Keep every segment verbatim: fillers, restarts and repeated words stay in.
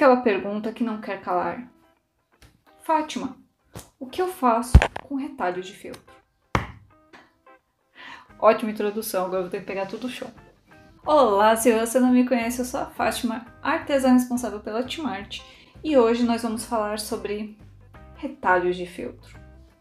aquela pergunta que não quer calar. Fátima, o que eu faço com retalho de feltro? Ótima introdução, agora eu vou ter que pegar tudo show. Olá, se você não me conhece, eu sou a Fátima, artesã responsável pela Timarte, e hoje nós vamos falar sobre retalhos de feltro.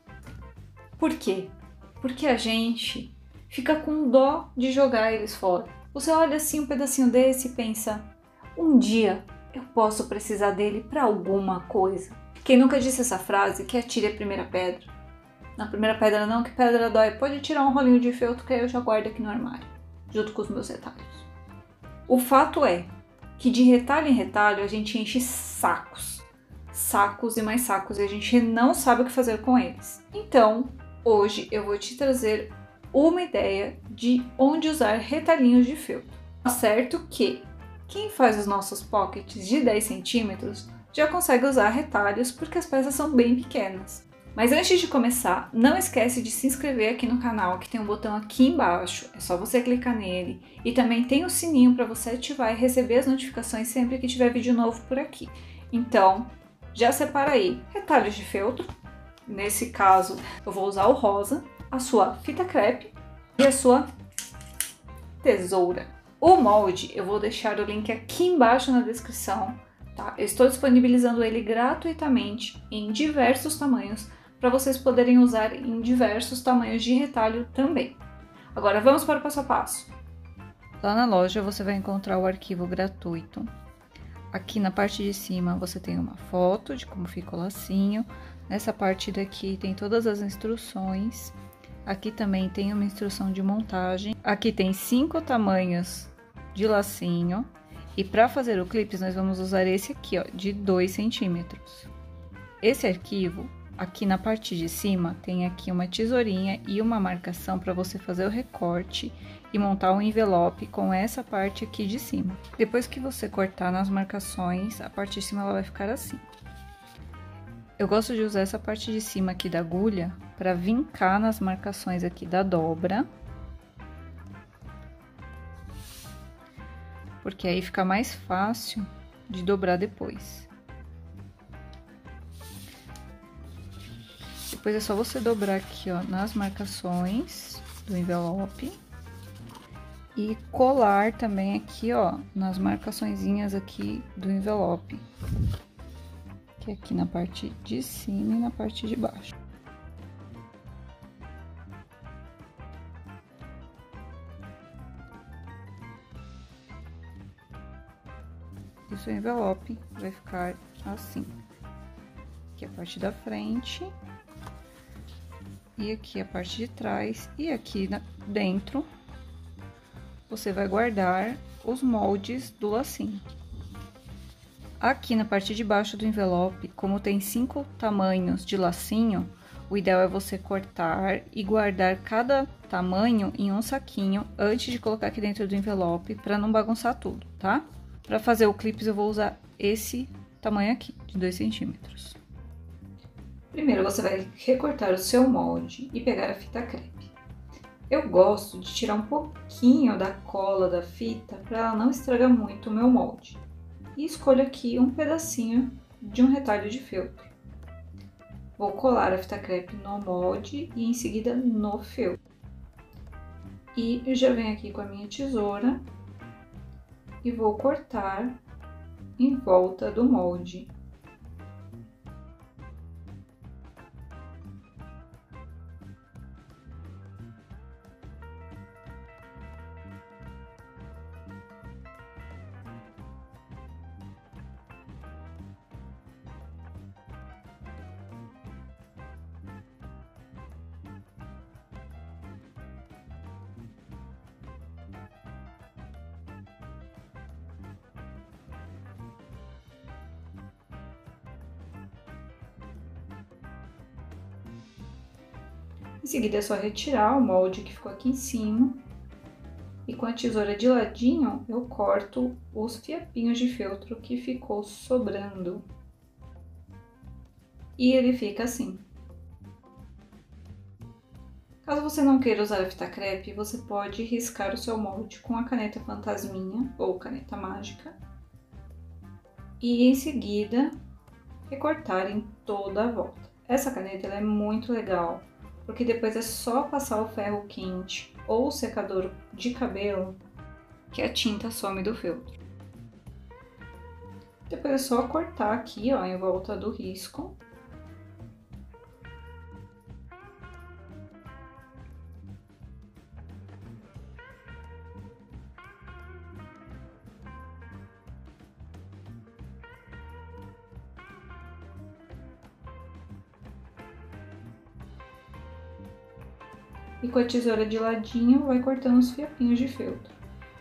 Por quê? Porque a gente fica com dó de jogar eles fora. Você olha assim um pedacinho desse e pensa, um dia eu posso precisar dele para alguma coisa. Quem nunca disse essa frase, que atire a primeira pedra. Na primeira pedra não, que pedra dói. Pode tirar um rolinho de feltro que aí eu já guardo aqui no armário, junto com os meus retalhos. O fato é que de retalho em retalho a gente enche sacos. Sacos e mais sacos e a gente não sabe o que fazer com eles. Então, hoje eu vou te trazer uma ideia de onde usar retalhinhos de feltro. Tá certo que quem faz os nossos pockets de dez centímetros já consegue usar retalhos porque as peças são bem pequenas. Mas antes de começar, não esquece de se inscrever aqui no canal, que tem um botão aqui embaixo, é só você clicar nele. E também tem o sininho para você ativar e receber as notificações sempre que tiver vídeo novo por aqui. Então, já separa aí retalhos de feltro, nesse caso eu vou usar o rosa, a sua fita crepe e a sua tesoura. O molde eu vou deixar o link aqui embaixo na descrição, tá? Eu estou disponibilizando ele gratuitamente em diversos tamanhos, para vocês poderem usar em diversos tamanhos de retalho também. Agora vamos para o passo a passo. Lá na loja você vai encontrar o arquivo gratuito. Aqui na parte de cima você tem uma foto de como fica o lacinho. Nessa parte daqui tem todas as instruções. Aqui também tem uma instrução de montagem. Aqui tem cinco tamanhos de lacinho. E para fazer o clips nós vamos usar esse aqui, ó, de dois centímetros. Esse arquivo, aqui na parte de cima, tem aqui uma tesourinha e uma marcação para você fazer o recorte e montar um envelope com essa parte aqui de cima. Depois que você cortar nas marcações, a parte de cima ela vai ficar assim. Eu gosto de usar essa parte de cima aqui da agulha para vincar nas marcações aqui da dobra. Porque aí fica mais fácil de dobrar depois. Depois é só você dobrar aqui, ó, nas marcações do envelope. E colar também aqui, ó, nas marcaçõezinhas aqui do envelope. Que é aqui na parte de cima e na parte de baixo. E o seu envelope vai ficar assim. Aqui a parte da frente. E aqui a parte de trás. E aqui dentro, você vai guardar os moldes do lacinho. Aqui na parte de baixo do envelope, como tem cinco tamanhos de lacinho, o ideal é você cortar e guardar cada tamanho em um saquinho antes de colocar aqui dentro do envelope, para não bagunçar tudo, tá? Para fazer o clips eu vou usar esse tamanho aqui, de dois centímetros. Primeiro você vai recortar o seu molde e pegar a fita crepe. Eu gosto de tirar um pouquinho da cola da fita para ela não estragar muito o meu molde. E escolho aqui um pedacinho de um retalho de feltro. Vou colar a fita crepe no molde e em seguida no feltro. E eu já venho aqui com a minha tesoura e vou cortar em volta do molde. Em seguida é só retirar o molde que ficou aqui em cima e com a tesoura de ladinho eu corto os fiapinhos de feltro que ficou sobrando. E ele fica assim. Caso você não queira usar a fita crepe, você pode riscar o seu molde com a caneta fantasminha ou caneta mágica. e em seguida recortar em toda a volta. Essa caneta ela é muito legal, porque depois é só passar o ferro quente ou o secador de cabelo que a tinta some do feltro. Depois é só cortar aqui, ó, em volta do risco. E com a tesoura de ladinho, vai cortando os fiapinhos de feltro.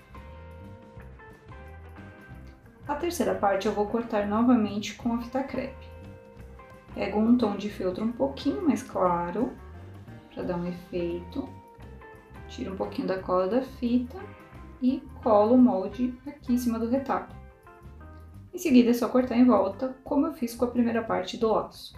A terceira parte eu vou cortar novamente com a fita crepe. Pego um tom de feltro um pouquinho mais claro, para dar um efeito. Tiro um pouquinho da cola da fita e colo o molde aqui em cima do retalho. Em seguida é só cortar em volta, como eu fiz com a primeira parte do laço.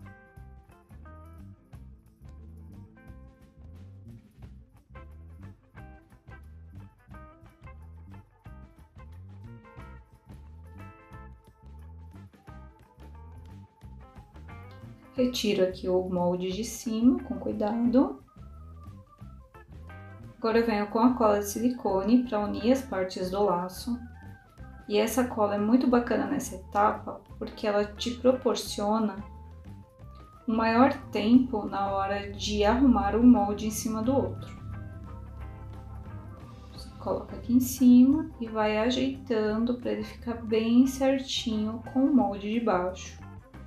Retiro aqui o molde de cima, com cuidado. Agora eu venho com a cola de silicone para unir as partes do laço. E essa cola é muito bacana nessa etapa, porque ela te proporciona um maior tempo na hora de arrumar o molde em cima do outro. Você coloca aqui em cima e vai ajeitando para ele ficar bem certinho com o molde de baixo.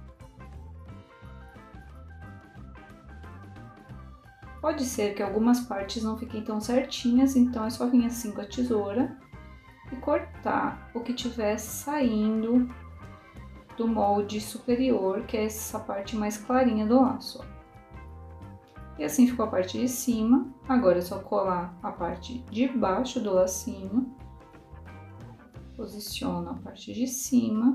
Pode ser que algumas partes não fiquem tão certinhas, então é só vir assim com a tesoura e cortar o que tiver saindo do molde superior, que é essa parte mais clarinha do laço. E assim ficou a parte de cima. Agora é só colar a parte de baixo do lacinho. Posiciono a parte de cima.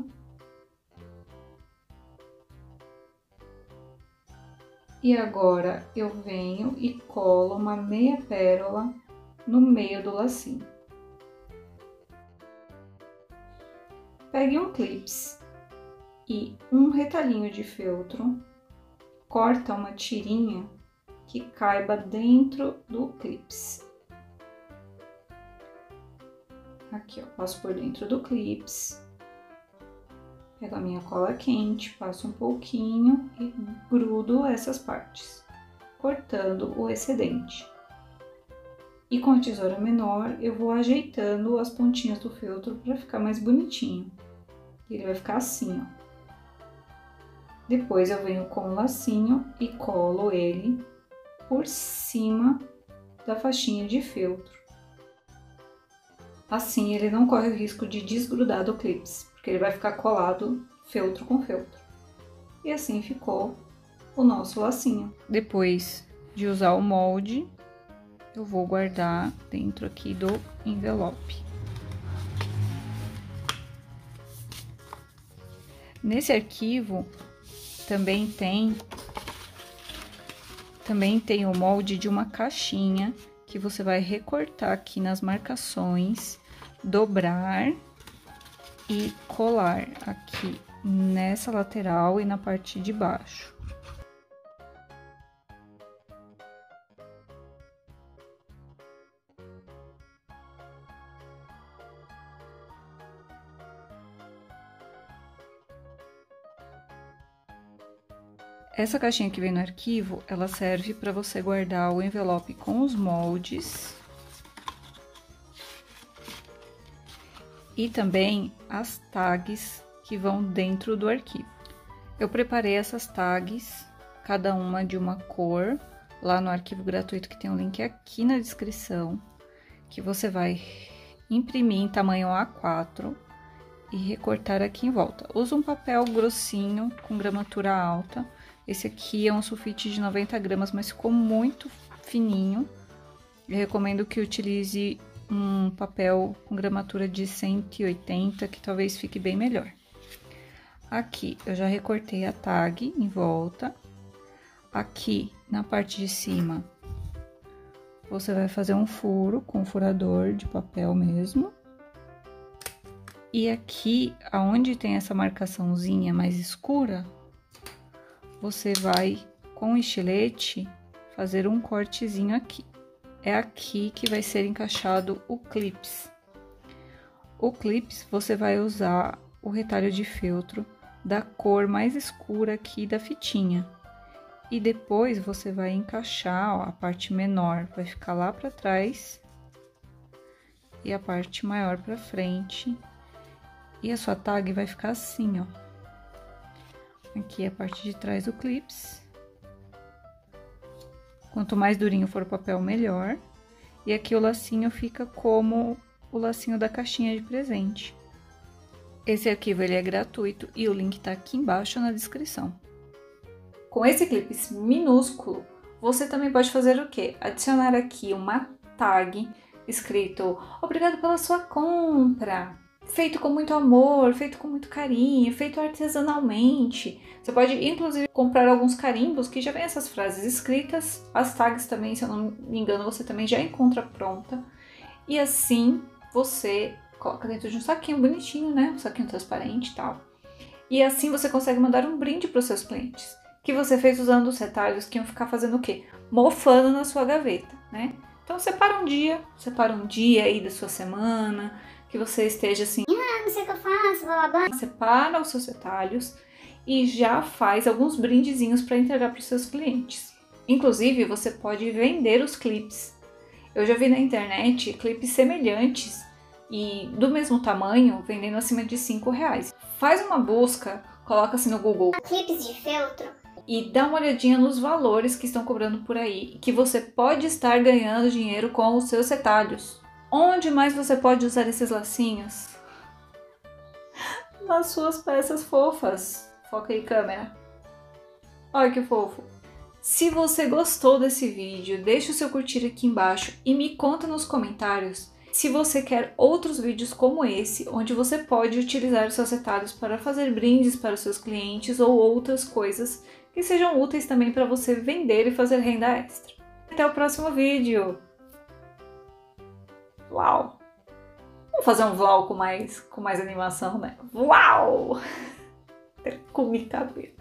E agora eu venho e colo uma meia pérola no meio do lacinho. Pegue um clips e um retalhinho de feltro, corta uma tirinha que caiba dentro do clips. Aqui, ó, passo por dentro do clips. Pego a minha cola quente, passo um pouquinho e grudo essas partes, cortando o excedente. E com a tesoura menor, eu vou ajeitando as pontinhas do feltro para ficar mais bonitinho. Ele vai ficar assim, ó. Depois eu venho com o lacinho e colo ele por cima da faixinha de feltro. Assim, ele não corre o risco de desgrudar do clips, porque ele vai ficar colado feltro com feltro. E assim ficou o nosso lacinho. Depois de usar o molde, eu vou guardar dentro aqui do envelope. Nesse arquivo também tem também tem o molde de uma caixinha que você vai recortar aqui nas marcações, dobrar e colar aqui nessa lateral e na parte de baixo. Essa caixinha que vem no arquivo, ela serve para você guardar o envelope com os moldes e também as tags que vão dentro do arquivo. Eu preparei essas tags, cada uma de uma cor, lá no arquivo gratuito que tem um link aqui na descrição, que você vai imprimir em tamanho A quatro e recortar aqui em volta. Usa um papel grossinho com gramatura alta. Esse aqui é um sulfite de noventa gramas, mas ficou muito fininho. Eu recomendo que utilize um papel com gramatura de cento e oitenta, que talvez fique bem melhor. Aqui, eu já recortei a tag em volta. Aqui, na parte de cima, você vai fazer um furo com um furador de papel mesmo. E aqui, aonde tem essa marcaçãozinha mais escura, você vai, com o estilete, fazer um cortezinho aqui. É aqui que vai ser encaixado o clips. O clips, você vai usar o retalho de feltro da cor mais escura aqui da fitinha. E depois você vai encaixar, ó, a parte menor vai ficar lá pra trás e a parte maior pra frente. E a sua tag vai ficar assim, ó. Aqui é a parte de trás do clips. Quanto mais durinho for o papel, melhor. E aqui o lacinho fica como o lacinho da caixinha de presente. Esse arquivo ele é gratuito e o link tá aqui embaixo na descrição. Com esse clips minúsculo, você também pode fazer o quê? Adicionar aqui uma tag escrito "Obrigado pela sua compra", feito com muito amor, feito com muito carinho, feito artesanalmente. Você pode, inclusive, comprar alguns carimbos que já vem essas frases escritas. As tags também, se eu não me engano, você também já encontra pronta. E assim, você coloca dentro de um saquinho bonitinho, né? Um saquinho transparente e tal. E assim você consegue mandar um brinde para os seus clientes, que você fez usando os retalhos que iam ficar fazendo o quê? Mofando na sua gaveta, né? Então, separa um dia, separa um dia aí da sua semana, que você esteja assim, ah, não sei o que eu faço, blá blá blá. Separa os seus retalhos e já faz alguns brindezinhos para entregar para os seus clientes. Inclusive, você pode vender os clips. Eu já vi na internet clipes semelhantes e do mesmo tamanho, vendendo acima de cinco reais. Faz uma busca, coloca assim no Google clipes de feltro e dá uma olhadinha nos valores que estão cobrando por aí, que você pode estar ganhando dinheiro com os seus retalhos. Onde mais você pode usar esses lacinhos? Nas suas peças fofas. Foca aí, câmera. Olha que fofo. Se você gostou desse vídeo, deixa o seu curtir aqui embaixo e me conta nos comentários se você quer outros vídeos como esse, onde você pode utilizar os seus retalhos para fazer brindes para os seus clientes ou outras coisas que sejam úteis também para você vender e fazer renda extra. Até o próximo vídeo! Uau! Vamos fazer um vlog com mais, com mais animação, né? Uau! Até comi cabelo.